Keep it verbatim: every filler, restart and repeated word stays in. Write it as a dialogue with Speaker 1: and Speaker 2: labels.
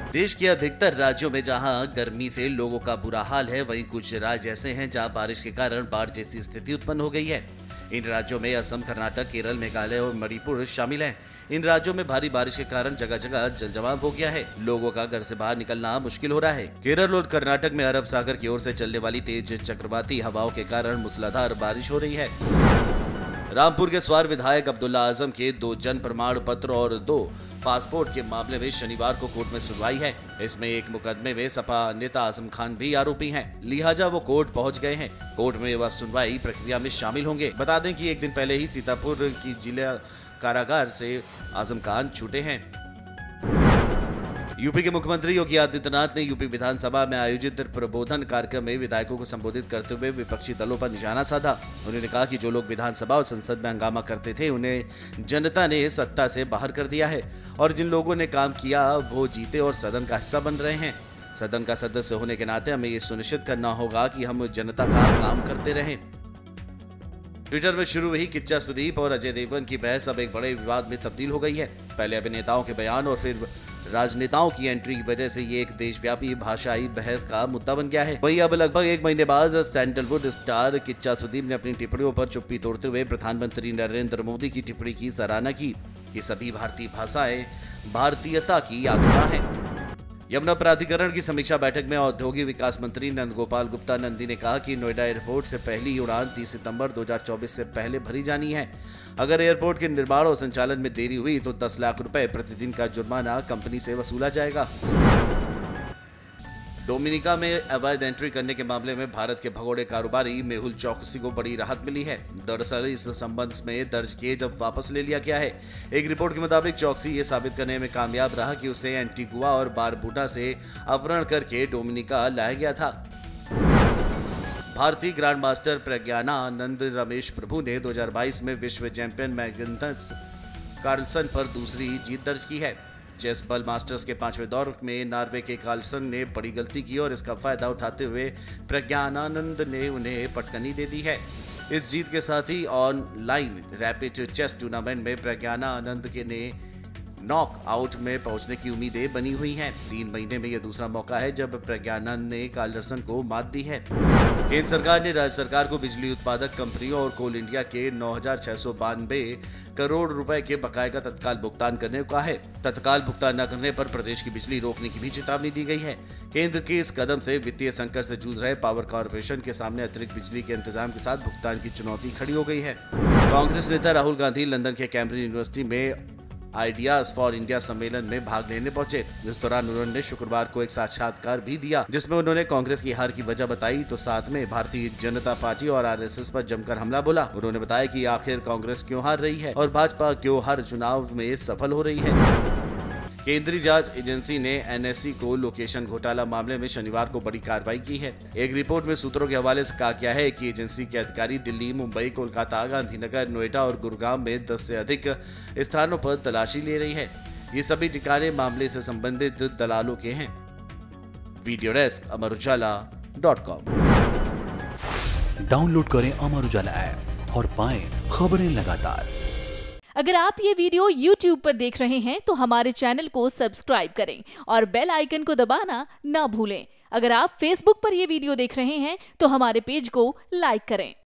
Speaker 1: देश के अधिकतर राज्यों में जहां गर्मी से लोगों का बुरा हाल है, वहीं कुछ राज्य ऐसे हैं जहां बारिश के कारण बाढ़ जैसी स्थिति उत्पन्न हो गई है। इन राज्यों में असम, कर्नाटक, केरल, मेघालय और मणिपुर शामिल हैं। इन राज्यों में भारी बारिश के कारण जगह जगह जलजमाव हो गया है। लोगों का घर से बाहर निकलना मुश्किल हो रहा है। केरल और कर्नाटक में अरब सागर की ओर से चलने वाली तेज चक्रवाती हवाओं के कारण मूसलाधार बारिश हो रही है। रामपुर के स्वार विधायक अब्दुल्ला आजम के दो जन्म प्रमाण पत्र और दो पासपोर्ट के मामले में शनिवार को कोर्ट में सुनवाई है। इसमें एक मुकदमे में सपा नेता आजम खान भी आरोपी हैं, लिहाजा वो कोर्ट पहुंच गए हैं। कोर्ट में वह सुनवाई प्रक्रिया में शामिल होंगे। बता दें कि एक दिन पहले ही सीतापुर की जिला कारागार से आजम खान छूटे हैं। यूपी के मुख्यमंत्री योगी आदित्यनाथ ने यूपी विधानसभा में आयोजित प्रबोधन कार्यक्रम में विधायकों को संबोधित करते हुए विपक्षी दलों पर निशाना साधा। उन्होंने कहा कि जो लोग विधानसभा और संसद में हंगामा करते थे, उन्हें जनता ने सत्ता से बाहर कर दिया है और जिन लोगों ने काम किया वो जीते और सदन का हिस्सा बन रहे हैं। सदन का सदस्य होने के नाते हमें ये सुनिश्चित करना होगा कि हम जनता का काम करते रहें। ट्विटर में शुरू हुई किच्चा सुदीप और अजय देवगन की बहस अब एक बड़े विवाद में तब्दील हो गई है। पहले अभिनेताओं के बयान और फिर राजनेताओं की एंट्री की वजह से ये एक देशव्यापी भाषाई बहस का मुद्दा बन गया है। वहीं अब लगभग एक महीने बाद सैंडलवुड स्टार किच्चा सुदीप ने अपनी टिप्पणियों पर चुप्पी तोड़ते हुए प्रधानमंत्री नरेंद्र मोदी की टिप्पणी की सराहना की कि सभी भारतीय भाषाएं भारतीयता की यात्रा है। यमुना प्राधिकरण की समीक्षा बैठक में औद्योगिक विकास मंत्री नंदगोपाल गुप्ता नंदी ने कहा कि नोएडा एयरपोर्ट से पहली उड़ान तीस सितंबर दो हज़ार चौबीस से पहले भरी जानी है। अगर एयरपोर्ट के निर्माण और संचालन में देरी हुई तो दस लाख रुपए प्रतिदिन का जुर्माना कंपनी से वसूला जाएगा। डोमिनिका में अवैध एंट्री करने के मामले में भारत के भगोड़े कारोबारी मेहुल चौकसी को बड़ी राहत मिली है। दरअसल इस संबंध में दर्ज केस अब वापस ले लिया गया है। एक रिपोर्ट के मुताबिक चौकसी ये साबित करने में कामयाब रहा कि उसे एंटीगुआ और बारबुडा से अपहरण करके डोमिनिका लाया गया था। भारतीय ग्रैंड मास्टर प्रज्ञानानंद रमेश प्रभु ने दो हज़ार बाईस में विश्व चैंपियन मैग्नस कार्लसन पर दूसरी जीत दर्ज की है। चेस बल मास्टर्स के पांचवें दौर में नॉर्वे के कार्लसन ने बड़ी गलती की और इसका फायदा उठाते हुए प्रज्ञानानंद ने उन्हें पटकनी दे दी है। इस जीत के साथ ही ऑनलाइन रैपिड चेस टूर्नामेंट में प्रज्ञानानंद के ने नॉक आउट में पहुंचने की उम्मीदें बनी हुई हैं। तीन महीने में यह दूसरा मौका है जब प्रज्ञानंद ने कार्लसन को मात दी है। केंद्र सरकार ने राज्य सरकार को बिजली उत्पादक कंपनियों और कोल इंडिया के नौ हजार छह सौ बानवे करोड़ रुपए के बकाये का तत्काल भुगतान करने को कहा है। तत्काल भुगतान न करने पर प्रदेश की बिजली रोकने की भी चेतावनी दी गई है। केंद्र के इस कदम से वित्तीय संकट से जूझ रहे पावर कॉर्पोरेशन के सामने अतिरिक्त बिजली के इंतजाम के साथ भुगतान की चुनौती खड़ी हो गई है। कांग्रेस नेता राहुल गांधी लंदन के कैम्ब्रिज यूनिवर्सिटी में आइडियाज फॉर इंडिया सम्मेलन में भाग लेने पहुंचे। इस दौरान उन्होंने शुक्रवार को एक साक्षात्कार भी दिया, जिसमें उन्होंने कांग्रेस की हार की वजह बताई तो साथ में भारतीय जनता पार्टी और आरएसएस पर जमकर हमला बोला। उन्होंने बताया कि आखिर कांग्रेस क्यों हार रही है और भाजपा क्यों हर चुनाव में सफल हो रही है। केंद्रीय जांच एजेंसी ने एनएससी को लोकेशन घोटाला मामले में शनिवार को बड़ी कार्रवाई की है। एक रिपोर्ट में सूत्रों के हवाले से कहा गया है कि एजेंसी के अधिकारी दिल्ली, मुंबई, कोलकाता, गांधीनगर, नोएडा और गुरुग्राम में दस से अधिक स्थानों पर तलाशी ले रही है। ये सभी ठिकाने मामले से संबंधित दलालों के हैं। Video desk Amar Ujala dot com.
Speaker 2: Download करें अमर उजाला ऐप और पाएं खबरें लगातार।
Speaker 3: अगर आप ये वीडियो यूट्यूब पर देख रहे हैं तो हमारे चैनल को सब्सक्राइब करें और बेल आइकन को दबाना ना भूलें। अगर आप फेसबुक पर ये वीडियो देख रहे हैं तो हमारे पेज को लाइक करें।